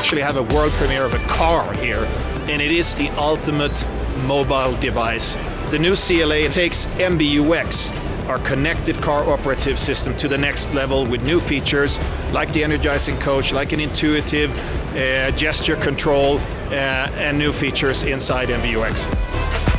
actually have a world premiere of a car here, and it is the ultimate mobile device. The new CLA takes MBUX, our connected car operative system, to the next level with new features like the energizing coach, like an intuitive gesture control, and new features inside MBUX.